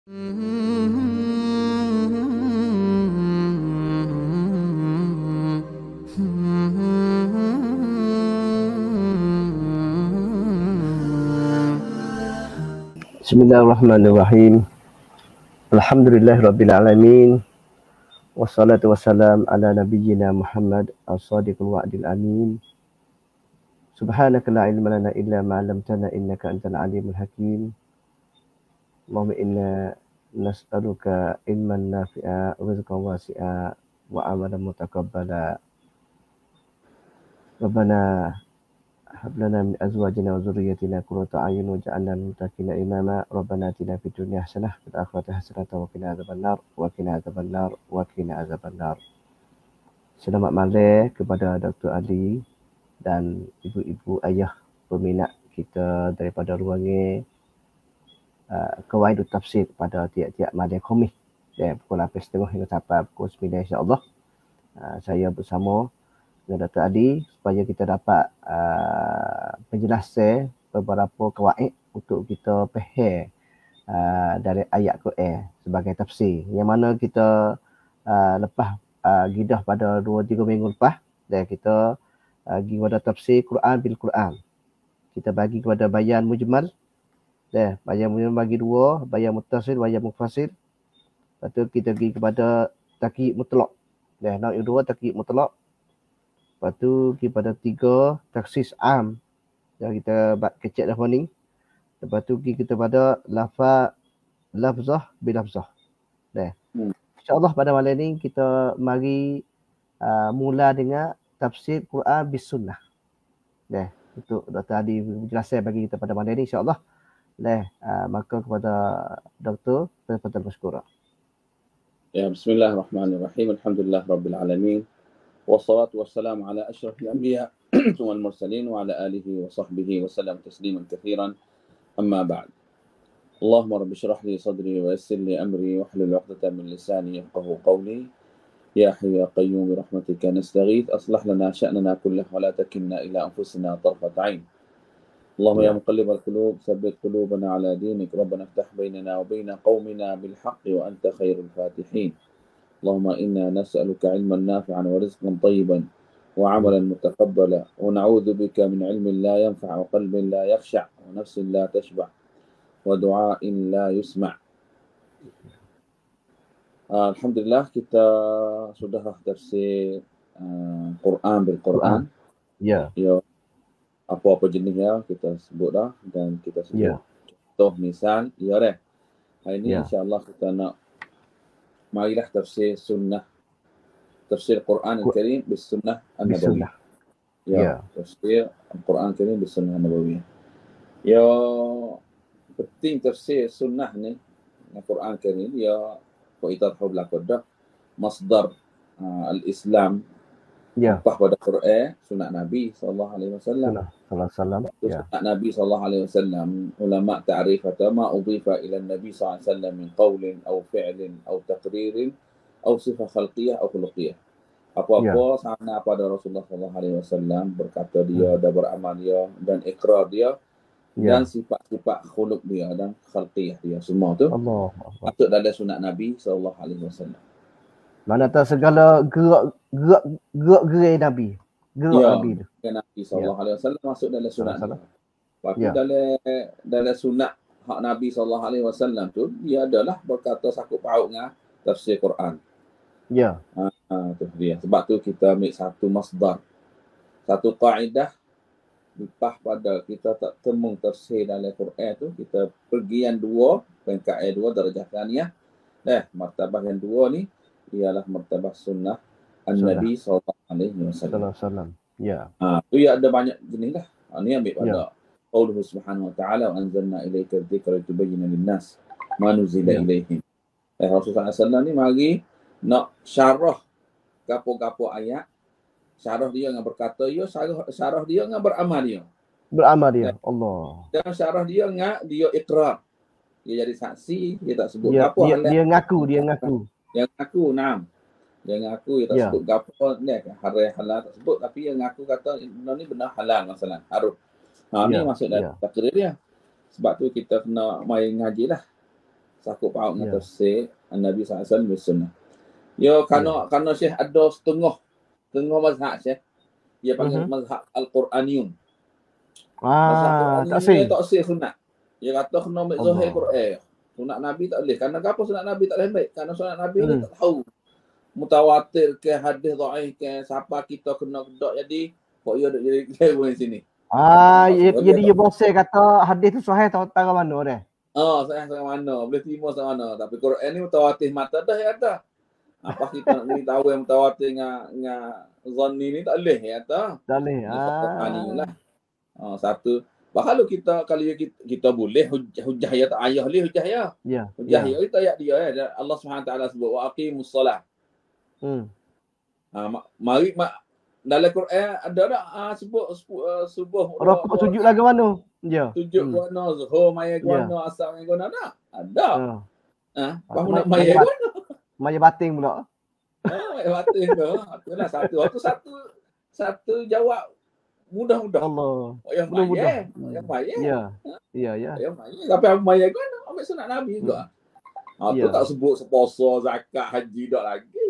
Bismillahirrahmanirrahim. Alhamdulillahirabbil alamin. Wassalatu wassalam ala nabiyyina Muhammad as-sadiqul wa'dil amin. Subhanaka la ilma lana illa ma 'allamtana innaka antal alimul hakim. Allahumma inna nas'aluka ilman nafi'a, rizqan wasi'a, wa amalan mutaqabbala. Rabbana hab lana min azwajina wa dhurriyyatina qurrata a'yun waj'alna lil muttaqina imama. Rabbana atina fid dunya hasanah wa fil akhirati hasanah wa qina adzabannar wa qina adzabannar wa qina adzabannar. Selamat malam kepada Dr. Ali dan ibu-ibu ayah peminat kita daripada Ruangir Kawaidut Tafsir pada tiap-tiap malam Khamis dari pukul 8.30 hingga sampai pukul 9 insya-Allah. Saya bersama dengan Dr. Adi supaya kita dapat penjelasan beberapa kawaid untuk kita faham dari ayat Quran sebagai tafsir. Yang mana kita lepas gidah pada 2-3 minggu lepas dan kita pergi kepada tafsir Quran bil Quran. Kita bagi kepada bayan mujmal. Bayan mujmal bagi dua, bayan muttasil, bayan mufassir. Lepas tu kita pergi kepada takyid mutlak. Nak yang dua takyid mutlak. Lepas tu kepada 3 taksis am yang kita kecek dah ni. Lepas tu kita pada lafzah bilafzah. InsyaAllah pada malam ni kita mari mula dengan tafsir Quran bis sunnah. Untuk Dr. Adi menjelaskan bagi kita pada malam ni insyaAllah. Maka kepada Dr. Tafadhal Mashkura. Ya, bismillahirrahmanirrahim. Alhamdulillah rabbil alamin. Wassalatu wassalamu ala asyrafil anbiya wal mursalin wa ala alihi wa sahbihi wa sallam tasliman katsiran. Amma ba'd. Allahumma rabbi shrah li sadri wa yassir li amri wahlul 'uqdatam min lisani yafqahu qawli. Ya hayyu ya qayyum bi rahmatika nastaghith aslih lana sya'nana kullahu wa la takilna ila anfusina tarfat 'ain. Allahumma ya muqallibal qulub tsabbit qulubana ala dinik. Rabbana iftah bainana wa baina qaumina bil haqqi wa anta khairul fatihin. اللهم إنا نسألك علما نافعا ورزقا طيبا وعملا متقبلا ونعوذ بك من علم لا ينفع وقلب لا يخشع ونفس لا تشبع ودعاء لا يسمع. Alhamdulillah kita sudah tafsir Quran bil Quran. Ya. Apa-apa jenisnya kita sebut dah dan kita sebut contoh misal dah. Hari ini insya-Allah kita nak marilah tafsir sunnah, tafsir Quran Al-Karim bis sunnah An-Nabawiyah. Tafsir Al-Quran Al-Karim bis sunnah An-Nabawiyah. Penting tafsir sunnah ni Al-Quran Al-Karim kita tahu belakang dah masdar al-Islam apa pada Quran sunnah Nabi sallallahu alaihi wasallam. Sunnah Nabi sallallahu alaihi wasallam ulama ta'rif kata ma udhifa ila Nabi sallallahu alaihi wasallam min qawlin aw fi'lin aw taqririn aw sifah khalqiyah aw khuluqiyah. Apa-apa sana pada Rasulullah sallallahu alaihi wasallam berkata dia dan beramal dia dan ikrar dia dan sifat-sifat khuluq dia dan khalqiyah dia semua tu masuk dalam sunnah Nabi sallallahu alaihi wasallam. Mana tahu segala gerak Nabi. Nabi tu. Nabi sallallahu alaihi wasallam masuk dalam sunat dia. Lepas tu dalam sunat hak Nabi sallallahu alaihi wasallam tu dia adalah berkata sakut paut dengan tafsir Quran. Tu dia. Sebab tu kita ambil satu masdar. Satu kaedah lepas pada kita tak temu tafsir dalam Quran tu kita pergi yang dua, peringkat yang dua darjah tsaniyah. Martabah yang dua ni ialah martabah sunnah An-Nabi sallallahu alaihi wasallam. Tu ada banyak jenis dah. Ni ambil pada qauluhu subhanahu wa ta'ala wa anzalna ilayka dzikra litubayyana lin-nas ma nuzila ilaihim. Rasulullah sallallahu alaihi wasallam ni mari nak syarah gapo-gapo ayat. Syarah dia dengan berkata dia, syarah dia dengan beramal dia. Allah. Dan syarah dia dengan dia ikrar. Dia jadi saksi, dia tak sebut apa dia ngaku. Yang ngaku, dia ngaku dia tak sebut gapo ni halal tak sebut tapi yang ngaku kata benda ni benar halal masalah harus. Ni masuk dalam takrir dia. Sebab tu kita kena main ngajilah Sakut paut dengan tafsir Nabi SAW bersunnah. Ya, kerana Syekh ada setengah mazhab Syekh. Dia panggil mazhab Al-Quraniyun. Mazhab Quraniyun tak sah sunat. Dia kata kena ambil zahir Quran. Sunat Nabi tak boleh. Kerana apa sunat Nabi tak boleh ambil? Kerana sunat Nabi ni tak tahu. Mutawatir ke hadis dhaif ke siapa kita kena kedak jadi kok dia duk jadi level di sini. Jadi dia bosan kata hadis tu sahih tahu mana dah. Sahih sangat mana, boleh terima sangat mana. Tapi Quran ni mutawatir mata dah ya dah. Apa kita nak ni tahu yang mutawatir dengan zanni ni tak boleh ya dah. Tak boleh. Lah. Satu. Kalau kita boleh hujah ya tak ayah li hujah ya. Hujah ya itu ayat dia ya. Allah Subhanahu taala sebut wa aqimus solat. Mari dalam Quran ada tak sebut subuh rukuk sujud lagu mana? Ya. Sujud guna zuhur maya guna asar maya guna tak? Ada. Apa nak maya guna? Maya batin pula. Maya batin tu. Itulah satu jawab mudah-mudah. Allah. Yang mudah. Yang maya. Ya. Yang maya. Tapi apa maya guna? Ambil sunat Nabi juga. Aku tak sebut sepuasa, zakat, haji tak lagi.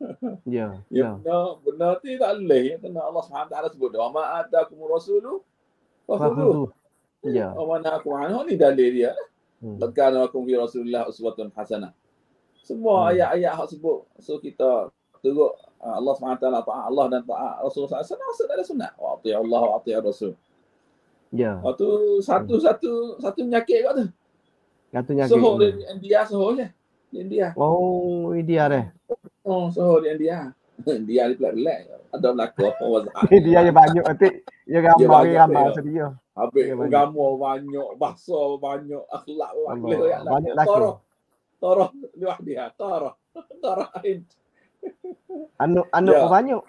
Benar tu tak boleh. Kerana Allah SWT sebut wa ma atakumur rasulu fakhudhuh. Wa nahakum anhu ni dalil dia. Lakana lakum fi Rasulillah uswatun hasanah. Semua ayat-ayat hak sebut. So kita teruk Allah SWT taat Allah dan taat Rasulullah SAW masuk dalam sunat. Wa ati Allah wa ati Rasul. Tu satu penyakit kat tu. Satu penyakit. Sohor di India je. Di India. India deh. Sohor di India. Dia ni pelak-pelak. Ada belakang apa dia yang banyak nanti. Dia gambar sedia. Habis gambar banyak, bahasa banyak, akhlak banyak lagi. Tarah liwah dia, tarah lain. Anu banyak.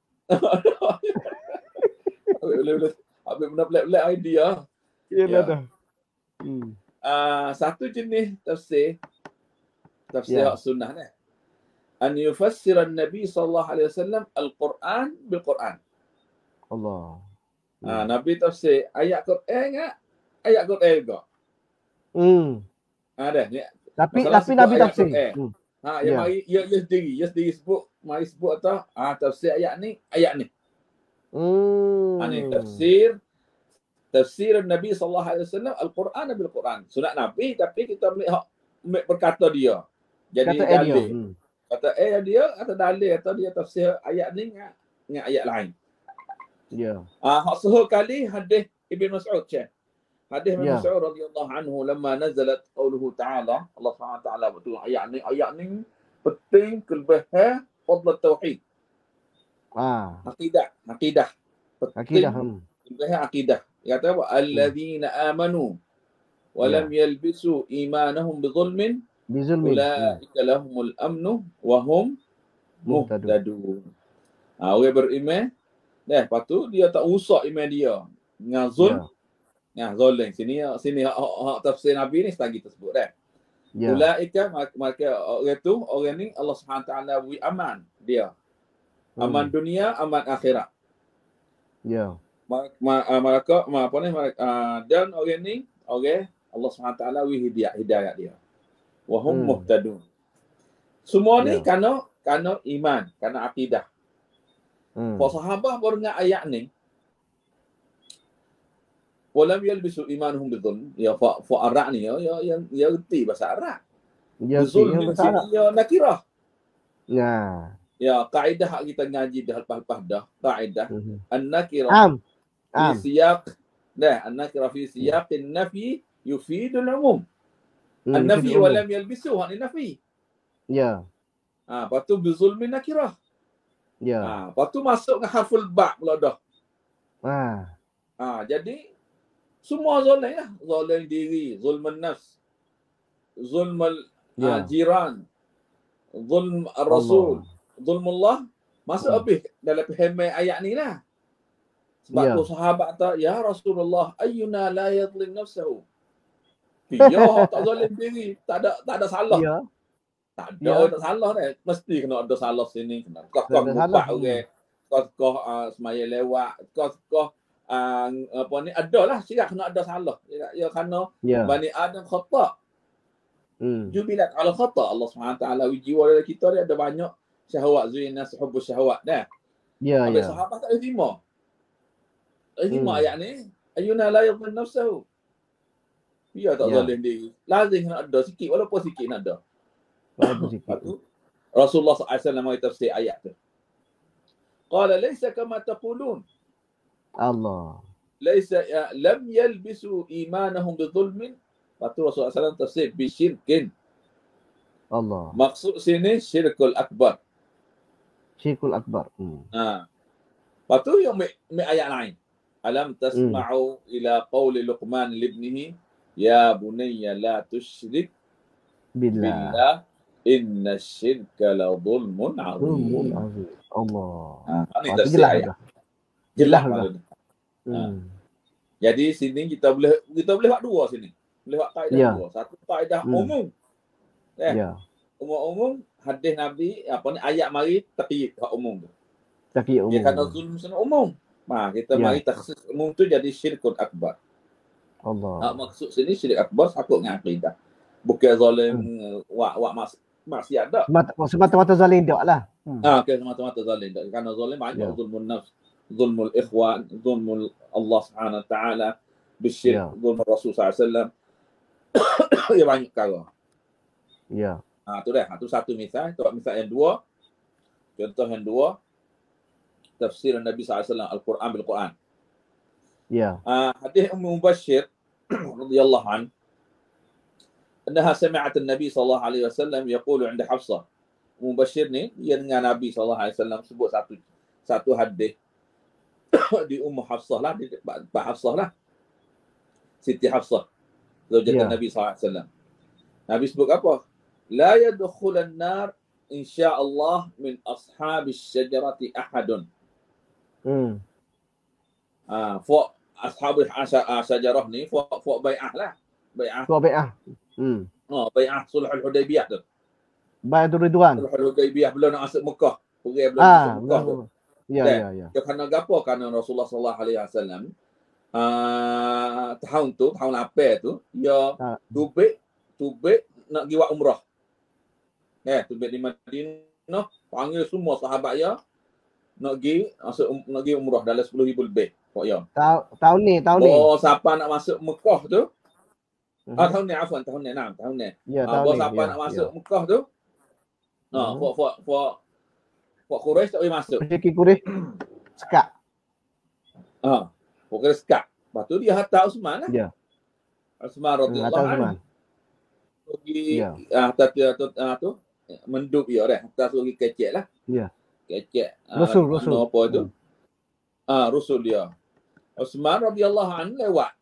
Habis benda pelak-pelak idea. Ya dah. Satu jenis tafsir sunnah ni. An yufassir an-nabi sallallahu alaihi wasallam al-Quran bil-Quran. Allah. Nabi tafsir ayat Quran enggak? Ayat Quran juga. Ada ni. Tapi Nabi tafsir. Yang mari ia sendiri sebut, mari sebut atau tafsir ayat ni. Ni tafsir Nabi sallallahu alaihi wasallam al-Quran bil-Quran. Sunat Nabi tapi kita ambil berkata dia. Jadi dalil. Kata dia kata dalil atau dia tafsir ayat ni dengan ayat lain. Hak sahih kali hadis Ibn Mas'ud Hadis Ibn Mas'ud radhiyallahu anhu lamma nazalat qauluhu ta'ala Allah SWT betul ayat ni penting kelebihan fadl tauhid. Akidah. Kelebihan akidah. Dia kata apa? Alladzina amanu wa lam yalbisu imanahum bizulmin ulaika lahumul amnu wa hum muhtadun. Orang beriman lepas tu dia tak rusak iman dia dengan zulm. Zalim. Sini hak tafsir Nabi ni setagi tersebut dah. Ulaika maka orang ni Allah Subhanahu taala beri aman dia. Aman dunia, aman akhirat. Dan orang ni Allah Subhanahu taala beri hidayah dia. Wahum muhtadun. Semua ni kerana iman, kerana akidah. Para sahabat baru dengan ayat ni walam yalbisu imanuhum bidzulm fa arak ni ya reti bahasa Arab. Zulm dia nakirah. Kaedah hak kita ngaji dah lepas dah kaedah an-nakirah fi siyaq an-nakirah fi siyaqin nafi yufidul umum. An-nafi wa lam yalbisu hak ni nafi. Lepas tu bizulmin nakirah. Lepas tu masuk dengan harful ba' pula dah. Jadi semua zalim lah. Zalim diri, zulmun nafs, zulmul jiran, zulm ar-rasul, zulmullah. Masuk habis dalam pemahaman ayat ni lah. Sebab tu sahabat kata, ya Rasulullah, ayyuna la yadlim nafsahu. Dia tak zalim diri, tak ada salah. Tak ada salah dah. Mesti kena ada salah sini. Kena kokoh mubah orang. Kokoh semaya lewat. Kokoh apa ni adalah siap kena ada salah. Ya kerana Bani Adam khata'. Jubilat ala khata. Allah SWT jiwa dalam kita dia ada banyak syahwat, zuyina suhubbus syahwat dah. Ya, Habis ya. sahabat tak boleh terima. Tak boleh terima ayat ni. Ayuna la yadhlim nafsahu. Dia tak zalim diri. Lazim nak ada sikit, walaupun sikit nak ada. Walaupun sikit. Rasulullah SAW mari tafsir ayat tu. Qala laysa kama taqulun. Allah. Laysa lam yalbisu imanahum bidhulmin. Lepas tu Rasulullah SAW tafsir bisyirkin. Allah. Maksud sini syirkul akbar. Syirkul akbar. Lepas tu yang ayat lain. Alam tasma'u ila qawli Luqman libnihi. Ya bunayya la tusyrik billah inna syirka la dhulmun azim. Allah. Ini tafsir ayat. Jelas maksudnya. Jadi sini kita boleh buat dua sini. Boleh buat kaedah dua. Satu kaedah umum. Umum hadis Nabi ayat mari taqyid hak umum tu. Taqyid umum. Dia kata zulm sana umum. Kita mari takhsis umum tu jadi syirkul akbar. Allah. Maksud sini syirik akbar sakut dengan akidah. Bukan zalim maksiat dak. Semata-mata zalim dak lah. Okey, semata-mata zalim dak. Kerana zalim banyak zulmun nafs, zulmul ikhwan, zulmul Allah Subhanahu Wa Taala, bisyirk, zulmul Rasul sallallahu alaihi wasallam. Ya banyak perkara. Ya. Tu dah. Tu satu misal. Tu misal yang dua. Contoh yang dua. Tafsir Nabi sallallahu alaihi wasallam Al-Quran bil Quran. Ya. Hadis Ummu Mubashshir radhiyallahu an annaha sami'at an-nabi sallallahu alaihi wasallam yaqulu 'inda Hafsah. Ummu Mubashshir ni dia dengan Nabi sallallahu alaihi wasallam sebut satu hadis di Ummu Hafsah lah, di Pak Hafsah lah. Siti Hafsah, zaujat Nabi sallallahu alaihi wasallam. Nabi sebut apa? La yadkhulan nar insyaallah min ashabis syajarati ahadun. Fok ashabul syajarah ni fok bai'ah lah. Bai'ah. Fok bai'ah. Bai'ah sulhul Hudaybiyah tu. Bai'atul Ridwan. Sulhul Hudaybiyah belum nak masuk Mekah. Pergi belum masuk Mekah tu. Ya. Dia kerana gapo? Kerana Rasulullah sallallahu alaihi wasallam tahun 8 tu dia tubik nak pergi buat umrah. Tubik di Madinah, panggil semua sahabat dia nak pergi umrah dalam 10,000 lebih. Kok ya. Tahun ni. Siapa nak masuk Mekah tu? Tahun ni. Ya, siapa nak masuk Mekah tu? Fok Quraisy tak boleh masuk. Rezeki Quraisy sekat. Fok Quraisy sekat. Lepas tu dia hantar Uthman lah. Ya. Uthman radhiyallahu anhu. Pergi tu menduk dia dah. Hantar pergi kecek lah. Ya. Kecek. Rasul. Apa tu? Rasul dia. Uthman radhiyallahu anhu lewat.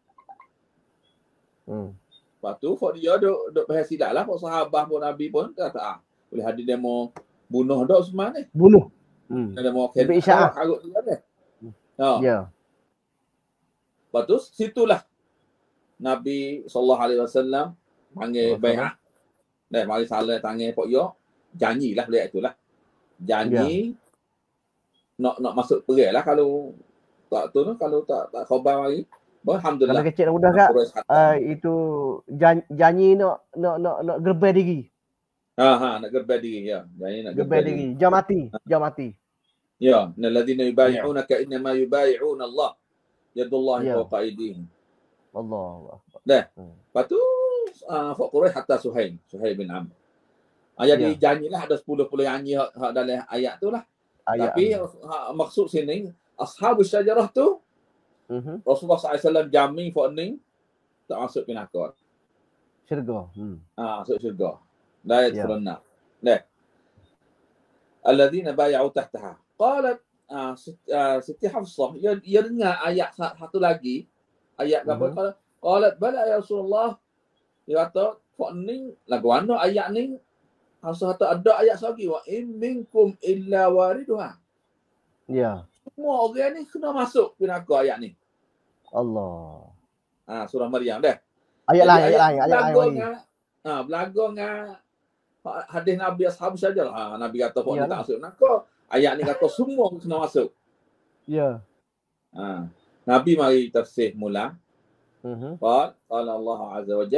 Lepas tu dia duk bahas silap lah. Sahabat pun Nabi pun kata boleh hadir demo bunuh dak Uthman ni. Bunuh. Demo harut dia dah. Ya. Lepas tu situlah Nabi sallallahu alaihi wasallam panggil bai'ah. Dan mari salah tangan pok yo. Janjilah beliau itulah. Janji nak masuk perang lah kalau tak tu kalau tak khabar mari. Alhamdulillah. Kalau kecil dan mudah kak, itu janji nak gerbai diri. Nak gerbai diri ya. Janji nak gerbai diri. Jam mati. Ya, alladzina yubay'unaka innama yubay'una Allah. Yadullahi fawqa aydihim. Allah. Dah. Lepas tu Fok Quraisy hatta Suhail bin Amr. Jadi janjilah ada 10 janji hak dalam ayat tu lah. Tapi maksud sini ashabus syajarah tu Rasulullah SAW jamin Fok ni tak masuk ke neraka. Syurga. Masuk syurga. La yadkhulun nar. Dah. Alladzina bay'u tahtaha. Qalat Siti Hafsah dia dengar ayat satu lagi ayat apa qalat bala ya Rasulullah. Dia kata Fok ni lagu mana ayat ni Hafsah kata ada ayat lagi wa in minkum illa wariduha. Ya. Semua orang ni kena masuk ke neraka ayat ni. Allah. Surah Maryam dah. Ayat lain. Belaga dengan hadis Nabi ashab sajalah. Nabi kata Fok ni tak masuk neraka. Ayat ni kata semua kena masuk. Ya. Nabi mari tafsir mula. Qala Allah azza wa jalla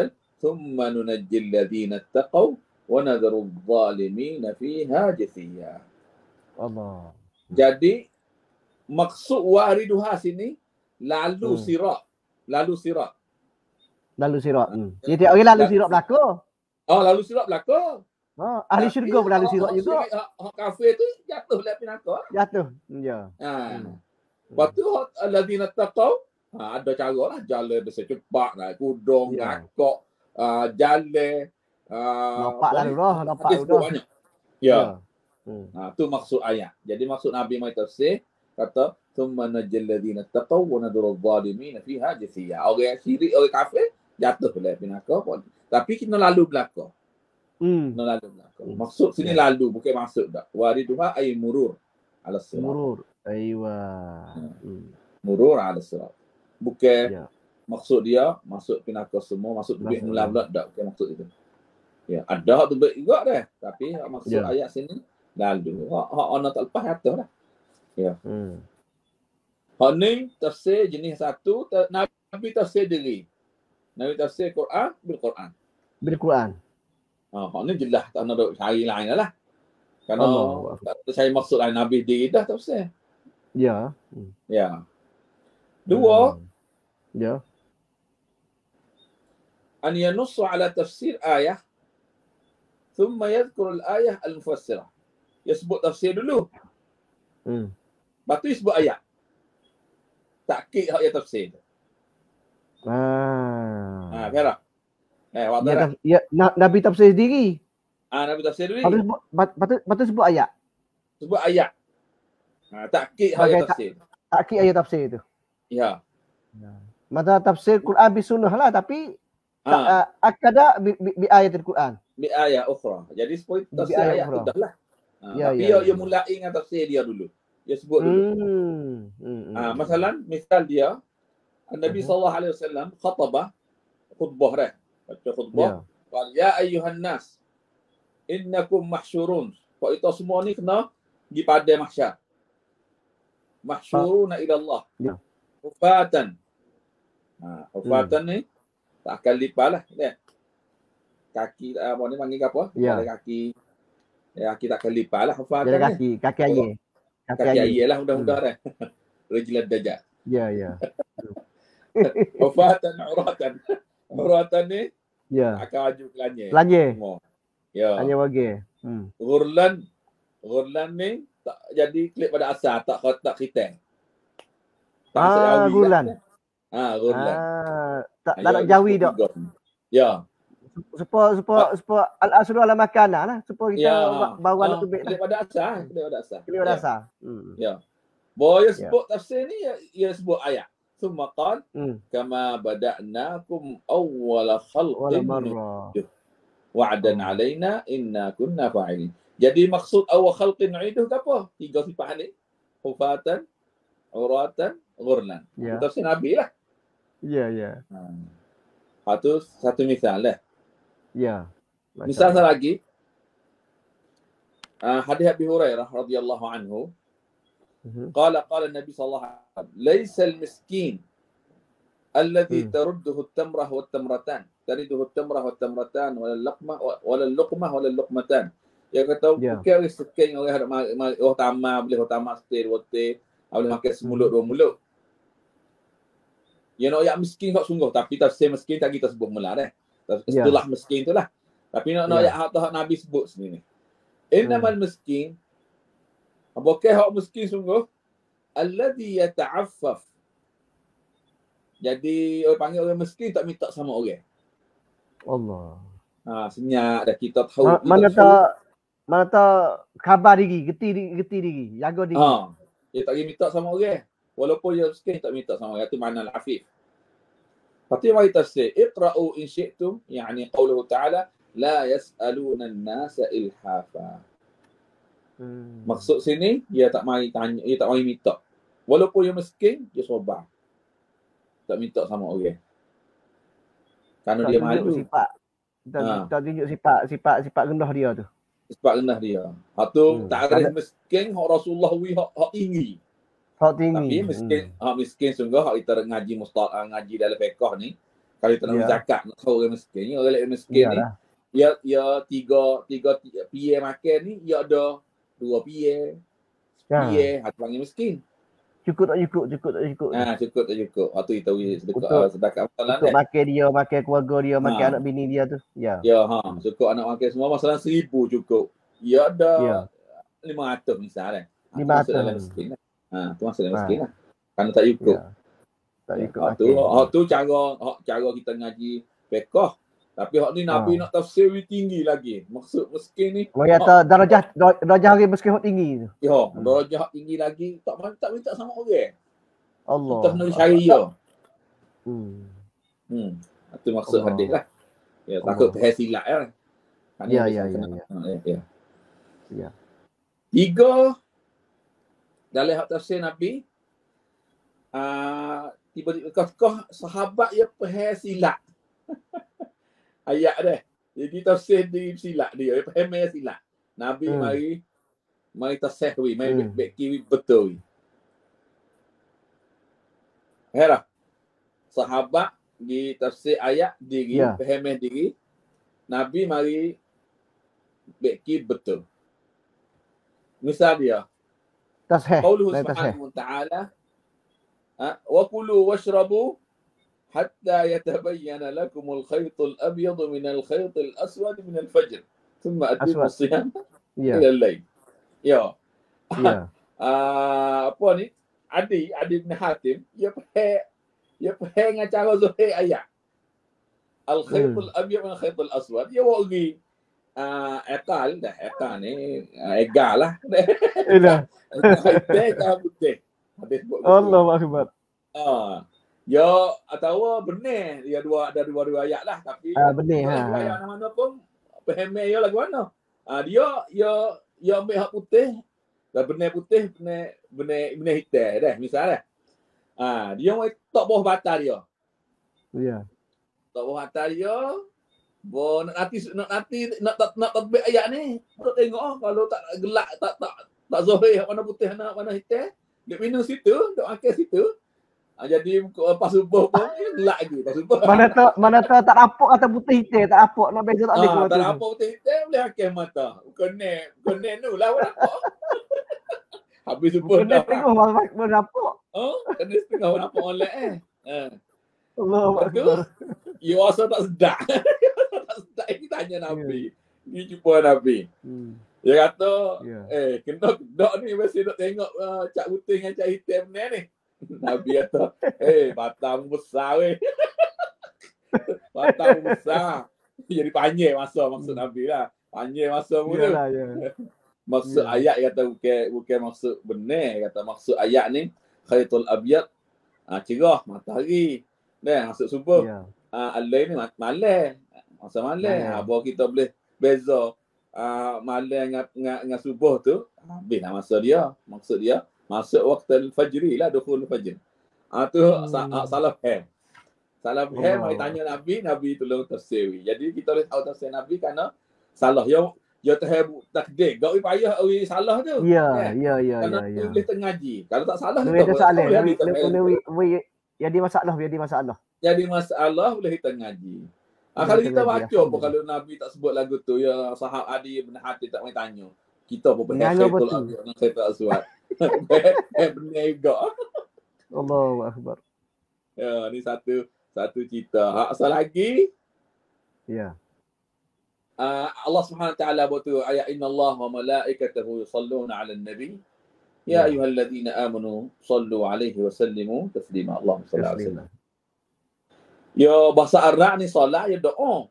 thumma nunajjil ladzina taqaw wa nadharu adh-dhalimin fiha jithiya. Allah. Jadi maksud wariduha sini lalu sirat. Lalu sirat. Lalu sirat. Jadi orang lalu sirat belaka. Oh, lalu sirat belaka. Ahli syurga pun lalu sirat juga. Hak kafir tu jatuh dalam neraka. Jatuh. Ya. Lepas tu alladzina taqaw, ada cara lah, jalan bersecepat, naik kudung, ngakak, jalan, nampak lalu dah, nampak dah. Banyak. Ya. Tu maksud ayat. Jadi maksud Nabi mai tafsir kata thumma najjal ladzina taqaw wa nadhuru adh-dhalimin fiha jithiya. Orang syirik, orang kafir jatuh dalam neraka pun. Tapi kena lalu belaka. Kena lalu belaka. Maksud sini lalu, bukan masuk dak. Wariduha ay murur ala sirat. Murur. Aywa. Murur ala sirat. Bukan maksud dia masuk neraka semua, masuk tubik mula-mula dak, bukan maksud itu. Ya, ada hak tubik juga dah. Tapi maksud ayat sini lalu. Hak ana tak lepas atas dah. Ya. Hak ni tafsir jenis satu, Nabi tafsir diri. Nabi tafsir Quran bil Quran. Bil Quran. Hak ni jelas tak nak cari lain lah. Kerana tak cari maksud lain, Nabi diri dah tafsir. Ya. Ya. Dua. Ya. An yanussu ala tafsir ayah thumma yadhkur al-ayah al-mufassirah. Dia sebut tafsir dulu. Lepas tu sebut ayat. Takkid hak yang tafsir. Faham? Ya, Nabi tafsir sendiri. Nabi tafsir sendiri. Patut sebut ayat. Sebut ayat. Takkid hak yang tafsir. Takkid ayat tafsir itu. Ya. Mata tafsir Quran bi sunnah lah, tapi akada bi ayat Al-Quran. Bi ayat ukhra. Jadi sebut tafsir ayat tu dah lah. Tapi dia mulai dengan tafsir dia dulu. Dia sebut dulu. Masalan, misal dia Nabi SAW khatabah khutbah dah. Baca khutbah. Ya ayyuhan nas innakum mahsyurun. Kau itu semua ni kena pergi pada mahsyar. Mahsyuruna ila Allah. Hufatan. Hufatan ni tak akan lipat lah. Kaki apa ni panggil apa? Ada kaki. Kaki tak akan lipat lah. Hufatan ni. Kaki ayah. Kaki ayah lah mudah-mudah dah. Rajulad dajjal. Ya. Hufatan uratan. Uratan ni akan aju kelanye. Ya. Hanya bagi. Ghurlan ni tak jadi klik pada asal, tak khitan. Ghurlan. Ghurlan. Tak nak jawi dak. Ya. Supaya al-aslu ala makana lah. Supaya kita bawa anak tubik klik pada asal, Klik pada asal. Ya. Boleh sebut tafsir ni, ia sebut ayat. Thumma qala kama bada'nakum awwala khalqin wa'dan alaina inna kunna fa'ilin. Jadi maksud awal khalqin nu'iduh apa? 3 sifat ni. Hufatan, uratan, ghurlan. Tafsir Nabi lah. Ya. Itu satu misal lah. Ya. Misal lagi. Hadis Abi Hurairah radhiyallahu anhu. قال النبي صلى الله عليه وسلم ليس المسكين الذي ترده التمرة والتمرتان ولا اللقمة Dia kata bukan orang sekian orang boleh tamak setir boleh makan semulut 2 mulut. Ya nak miskin tak sungguh, tapi tafsir miskin tak kita sebut mula dah. Istilah miskin itulah. Tapi nak ayat hak Nabi sebut sini ni. Innamal miskin, bukan hak miskin sungguh, alladhi yata'affaf. Jadi orang panggil orang miskin tak minta sama orang. Allah. Senyap dah kita tahu. Mana tak khabar diri, geti diri, jaga diri. Dia tak minta sama orang. Walaupun dia miskin tak minta sama orang. Itu makna al-afif. Lepas tu mari tafsir. Iqra'u in syi'tum, yani qauluhu ta'ala, la yas'aluna an-nasa ilhafa. Maksud sini, dia tak mari tanya, dia tak mari minta. Walaupun dia miskin, dia sabar. Tak minta sama orang. Kerana dia malu. Kita tunjuk sifat rendah dia tu. Sifat rendah dia. Hatu ta'rif miskin hak Rasulullah hak tinggi. Hak tinggi. Tapi miskin, hak miskin sungguh hak kita ngaji dalam fiqh ni, Kalau kita nak zakat, nak tahu orang miskin. Ni orang miskin ni, ya tiga piye makan ni, ya ada 2 piye. Piye, hati panggil miskin. Cukup tak cukup. Cukup tak cukup. Waktu kita sedekah masalah untuk makan dia, makan keluarga dia, makan anak bini dia tu. Ya, cukup anak makan semua. Masalah 1,000 cukup. Ya ada 500 misalnya. 500 dalam miskin lah. Tu masuk dalam miskin lah. Kerana tak cukup. Tak cukup. Tu cara kita ngaji fiqh. Tapi hak ni Nabi nak tafsir tinggi lagi. Maksud miskin ni. Kata darjah orang miskin hak tinggi tu. Ya, darjah tinggi lagi. Tak minta sama orang. Allah. Kita nak cari dia. Itu maksud hadis lah. Ya, takut tersilap kan. Ya. 3 dalam hak tafsir Nabi, tiba-tiba kau sahabat ya faham silap. Ayat dia. Jadi tafsir di silap dia, faham silap. Nabi mari tasahwi, mari beki betul. Hera. Sahabat di tafsir ayat diri, faham diri. Nabi mari beki betul. Misal dia. Qauluhu subhanahu wa ta'ala wa kulu washrabu hatta yatabayyana lakumul khaytul abyad minal khaytil aswad minal fajr thumma atimmu siyam ila al-layl. Ya. Apa ni? Adi bin Hatim dia faham dengan cara zahir ayat. Al-khaytul abyad minal khaytil aswad. Dia wagi ekal ni egal lah. Ilah. Allah Akbar. Ya atau benar dia ada dua ayat lah tapi benar ayat mana pun faham dia lagu mana. Dia ambil hak putih dan benar putih benar hitam dah misalnya. Dia mau tak bawah batal dia. Ya. Tak bawah batal dia. Nak tatbik ayat ni. Tak tengok kalau tak gelak tak zahir mana putih mana hitam. Dia minum situ, dia makan situ. Jadi pas subuh pun dia gelak lagi pas subuh. Mana tak nampak kata putih hitam, tak nampak nak beza tak ada kuat. Tak nampak putih hitam boleh makan mata. Bukan ni lah nampak. Habis subuh dah. Kena tengok mana nampak. Kena tengok nampak online Allah Akbar. You rasa tak sedap. Tak sedap ini tanya Nabi. Ni jumpa Nabi. Dia kata, kena kedok ni mesti nak tengok cak putih dengan cak hitam ni. Nabi kata, batang besar weh. Batang besar. Jadi panjang masa maksud Nabi lah. Panjang masa mula. Maksud ayat kata bukan maksud benar. Kata maksud ayat ni, khaytul abyad, cerah, matahari. Maksud subuh. Al-lail ni malam. Masa malam. Bahawa kita boleh beza malam dengan subuh tu. Habis lah masa dia. Maksud dia. Masuk waktu al-fajri lah. Dukhul al-fajr. Tu salah faham. Salah faham. Mari tanya Nabi. Nabi tolong tafsir. Jadi kita boleh tahu tafsir Nabi kerana salah. Ya tahu takdir. Gak payah salah tu. Ya. Kerana boleh tengaji. Kalau tak salah tu boleh jadi masalah. Jadi masalah boleh kita ngaji. Kalau kita baca apa kalau Nabi tak sebut lagu tu ya sahabat Adi bin Hatim tak main tanya. Kita apa benar Syaitul Abiyad dengan Syaitul Aswad. Benar juga. Allahu Akbar. Ya, ni satu cerita. Asal lagi? Ya. Allah Subhanahu Wa Taala buat tu ayat innallaha wa malaikatahu yusalluna 'alan nabi. Ya ayyuhalladzina amanu sallu 'alaihi wa sallimu taslima. Allahumma shalli 'alaihi wasallam. Ya bahasa Arab ni solat ya doa.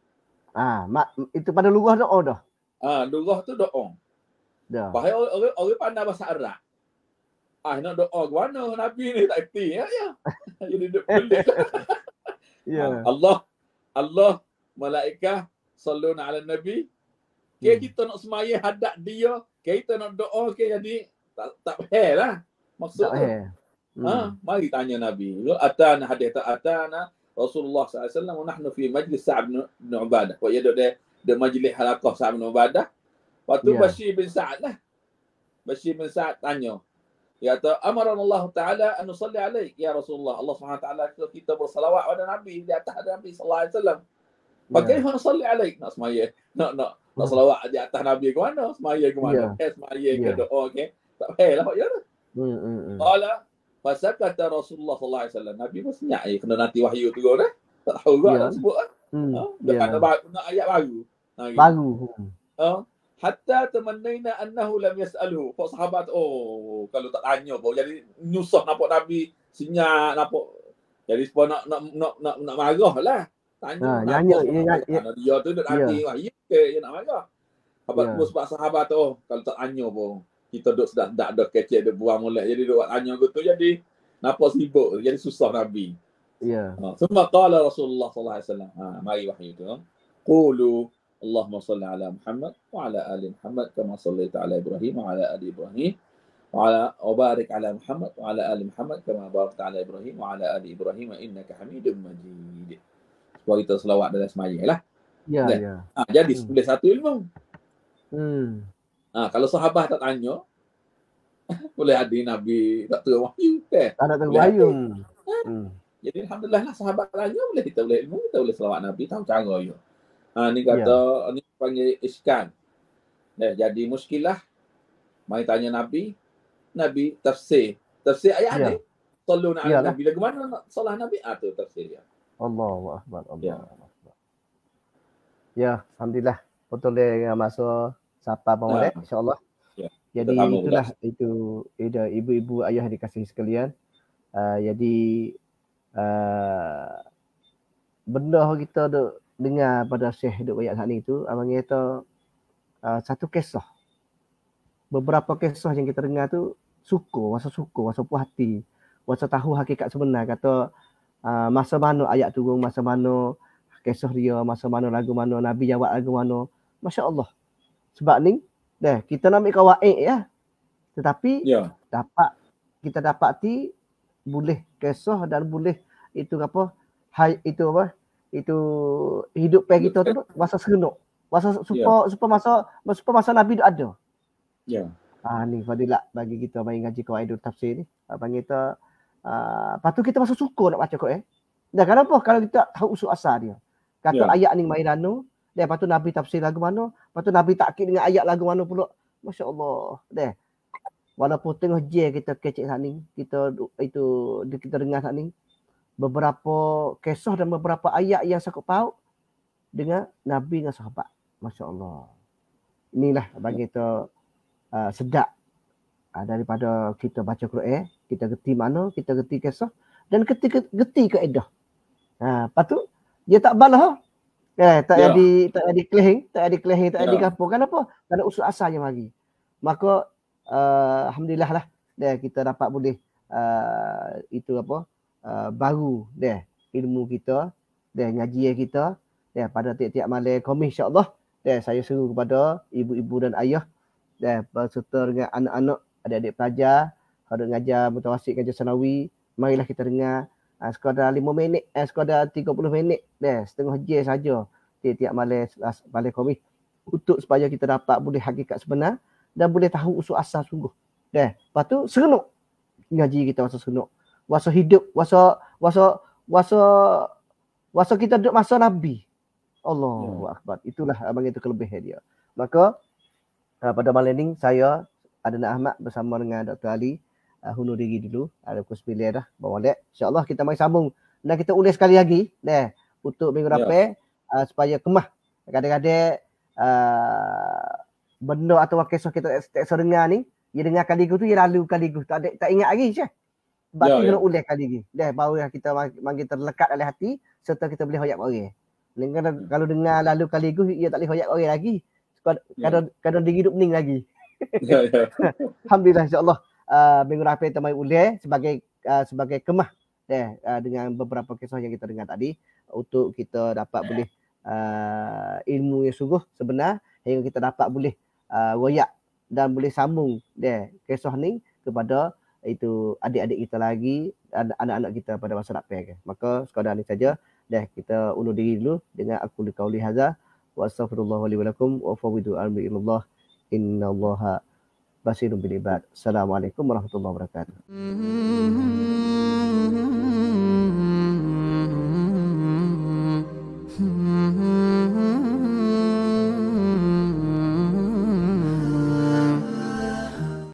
Itu pada lughah doa dah. Lughah tu doa. Dah. Bahaya orang pandai bahasa Arab. Nak doa gimana Nabi ni tak erti ya. Jadi pelik. Ya. Allah malaikat salluna 'alan nabi. Kita nak semaya hadap dia, kita nak doa jadi tak faham lah maksudnya. Mari tanya Nabi. Atana hadith atana Rasulullah SAW wa nahnu fi majlis Sa'd bin Ubadah. Wa yada de majlis halaqah Sa'd bin Ubadah. Waktu Bashir bin Sa'd lah. Bashir bin Sa'd tanya, Ya ta amarana Allah Taala an nusalli alaik ya Rasulullah. Allah Subhanahu Taala kita bersalawat pada Nabi di atas Nabi sallallahu alaihi wasallam. Bagaimana nusalli alaik? Nak semaya. Nak salawat di atas Nabi ke mana? Semaya ke mana? Semaya ke doa ke? Tak payahlah pak ya. Qala fasakata Rasulullah sallallahu alaihi wasallam. Nabi pun senyap kena nanti wahyu tu dah. Tak tahu juga nak sebut kan. Nak ayat baru. Baru. Hatta tamannaina annahu lam yas'alhu. Pak sahabat kalau tak tanya pun jadi nyusah nampak Nabi senyap nampak. Jadi supaya nak marahlah. Tanya dia tu nak nanti wahyu ke dia nak marah. Sebab sahabat tu kalau tak tanya pun kita duk sedap dah kecek dia buang molek jadi duk tanya gitu jadi nampak sibuk jadi susah Nabi. Ya. Semua qala Rasulullah sallallahu alaihi wasallam. Mari wahyu tu. Qulu Allahumma salli ala Muhammad wa ala ali Muhammad kama sallaita ala Ibrahim wa ala ali Ibrahim wa barik ala Muhammad wa ala ali Muhammad kama barakta ala Ibrahim wa ala ali Ibrahim innaka Hamidum Majid. Supaya kita selawat dalam semaya lah. Ya. Jadi boleh satu ilmu. Kalau sahabat tak tanya boleh ada Nabi tak tahu wahyu tak tahu wahyu. Jadi alhamdulillah lah sahabat tanya boleh kita boleh ilmu, kita boleh selawat Nabi tahu cara dia. Ni kata ni panggil iskan. Jadi muskilah mai tanya Nabi tafsir ayat ni. Sallu ala Nabi. Lagu mana nak salah Nabi? Tu tafsir dia. Allahu akbar. Akbar. Ya, alhamdulillah. Betul dia masuk sapa pemolek insya-Allah. Jadi itulah itu ibu-ibu ayah dikasihi sekalian. Jadi benda kita duk dengar pada Syekh duk ayat ni tu abang kata satu kisah. Beberapa kisah yang kita dengar tu syukur, masa puas hati, masa tahu hakikat sebenar kata masa mana ayat turun, masa mana kisah dia, masa mana lagu mana, Nabi jawab lagu mana. Masya-Allah. Sebab ni kita nak ambil kawaid ya. Tetapi kita dapati boleh kisah dan boleh itu apa? Itu hidup kita tu masa seronok. Masa super masa Nabi tu ada. Ya. Ni fadilat bagi kita main ngaji kawaidul tafsir ni. Abang kita patut kita masa syukur nak baca Quran. Dan kenapa? Kalau kita tahu usul asal dia. Kata ayat ni main anu, dia patut Nabi tafsir lagu mana, patut Nabi takkid dengan ayat lagu mana pula. Masya-Allah. Walaupun tengah je kita kecek saat ni, kita dengar saat ni beberapa kisah dan beberapa ayat yang sangkut paut dengan Nabi dan sahabat. Masya-Allah. Inilah bagi kita sedap daripada kita baca Quran, kita gerti mana, kita gerti kisah dan gerti kaedah. Patut dia tak balah. Tak jadi kelehing, tak jadi gapo. Kenapa? Kerana usul asalnya mari. Maka alhamdulillah lah kita dapat boleh baru ilmu kita ngaji kita pada tiap-tiap malam Khamis insya-Allah. Saya seru kepada ibu-ibu dan ayah berserta dengan anak-anak, adik-adik pelajar, kalau ngajar mutawasid, ngajar sanawi, marilah kita dengar sekadar 5 minit, sekadar 30 minit, setengah jam saja tiap-tiap malam Khamis untuk supaya kita dapat boleh hakikat sebenar dan boleh tahu usul asal sungguh. Lepas tu seronok ngaji kita, masa seronok. Masa hidup, masa kita duduk masa Nabi. Allahu akbar. Itulah abang itu kelebihan dia. Maka pada malam ni saya Adnan Ahmad bersama dengan Dr. Ali hundur diri dulu. Ada pukul 9 dah bawalek. InsyaAllah kita mai sambung dan kita ulas sekali lagi untuk minggu depan supaya kemah kadang-kadang benda atau kisah kita tak dengar ni, dia dengar kali tu dia lalu kali tu tak ingat lagi je. Sebab tu kena ulas kali lagi. Baru kita makin terlekat dalam hati serta kita boleh hoyak orang. Kalau dengar lalu kali tu dia tak boleh hoyak orang lagi. Kadang diri hidup pening lagi. Alhamdulillah insya-Allah minggu depan kita mai ulas sebagai kemah dengan beberapa kisah yang kita dengar tadi untuk kita dapat boleh ilmu yang sungguh sebenar hingga kita dapat boleh royak dan boleh sambung kisah ni kepada itu adik-adik kita lagi dan anak-anak kita pada masa depan. Maka sekadar ni saja kita undur diri dulu dengan aku qauli hadza wa astaghfirullah li wa lakum wa fawwidu amri ilallah innallaha basirun bil ibad. Assalamualaikum warahmatullahi wabarakatuh.